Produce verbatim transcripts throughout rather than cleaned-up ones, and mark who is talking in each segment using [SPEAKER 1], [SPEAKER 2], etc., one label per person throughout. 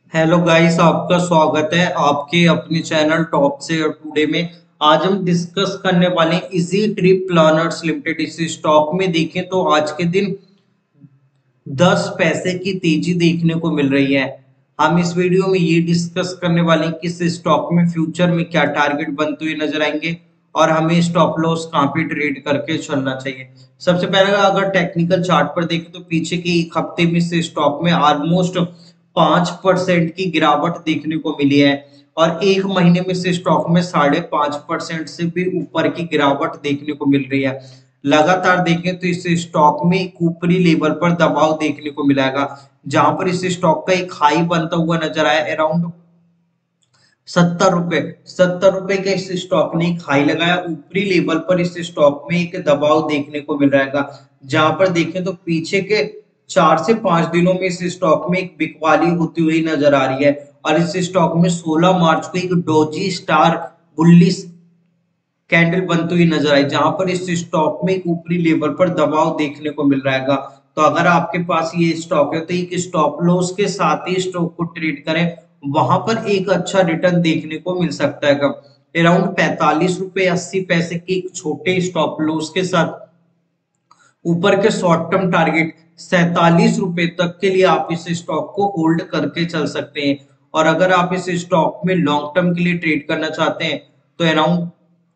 [SPEAKER 1] Hello guys, आपका स्वागत है आपके अपने चैनल टॉप से और टुडे में। आज हम डिस्कस करने वाले हैं इजी ट्रिप प्लानर्स लिमिटेड। इस स्टॉक में देखें तो आज के दिन दस पैसे की तेजी देखने को मिल रही है। हम इस वीडियो में ये डिस्कस करने वाले हैं कि इस स्टॉक में फ्यूचर में क्या टारगेट बनते हुए नजर आएंगे और हमें स्टॉप लॉस कहाँ पे ट्रेड करके चलना चाहिए। सबसे पहले अगर टेक्निकल चार्ट पर देखें तो पीछे के एक हफ्ते में इस स्टॉक में ऑलमोस्ट पांच परसेंट की गिरावट देखने को मिली है और एक महीने में से स्टॉक में साढ़े पांच परसेंट से भी ऊपर की गिरावट देखने को मिल रही है। लगातार देखें तो इस स्टॉक में एक ऊपरी लेवल पर दबाव देखने को मिलेगा, जहां पर इस स्टॉक का एक हाई बनता हुआ नजर आया अराउंड सत्तर रुपए सत्तर रुपए के इस स्टॉक ने एक हाई लगाया। ऊपरी लेवल पर इस स्टॉक में एक दबाव देखने को मिल रहा है, जहां पर देखें तो पीछे के चार से पांच दिनों में इस स्टॉक में एक बिकवाली होती हुई नजर आ रही है और इस स्टॉक में सोलह मार्च को एक डोजी स्टार बुल्लिश कैंडल बनती हुई नजर आई, जहां पर इस स्टॉक में एक ऊपरी लेवल पर दबाव देखने को मिल रहा है। तो अगर आपके पास ये स्टॉक है तो एक स्टॉप लॉस के साथ ही स्टॉक को ट्रेड करें, वहां पर एक अच्छा रिटर्न देखने को मिल सकता है। अराउंड पैंतालीस रुपए अस्सी पैसे के एक छोटे स्टॉप लॉस के साथ ऊपर के शॉर्ट टर्म टारगेट सैतालीस रुपए तक के लिए आप इस स्टॉक को होल्ड करके चल सकते हैं। और अगर आप इस स्टॉक में लॉन्ग टर्म के लिए ट्रेड करना चाहते हैं तो अराउंड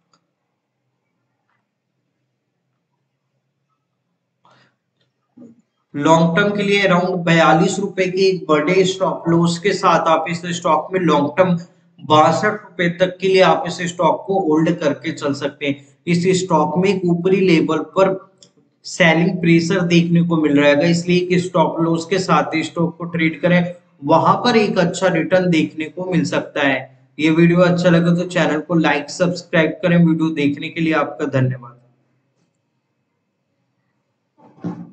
[SPEAKER 1] लॉन्ग टर्म के लिए अराउंड बयालीस रुपए के एक बड़े स्टॉप लॉस के साथ आप इस स्टॉक में लॉन्ग टर्म बासठ रुपए तक के लिए आप इस स्टॉक को होल्ड करके चल सकते हैं। इस स्टॉक में एक ऊपरी लेवल पर सेलिंग प्रेशर देखने को मिल रहा है, इसलिए एक स्टॉप लॉस के साथ ही स्टॉक को ट्रेड करें, वहां पर एक अच्छा रिटर्न देखने को मिल सकता है। ये वीडियो अच्छा लगे तो चैनल को लाइक सब्सक्राइब करें। वीडियो देखने के लिए आपका धन्यवाद।